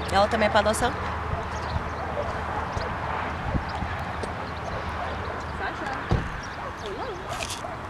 Ela também é para adoção? Sasha? Ou não?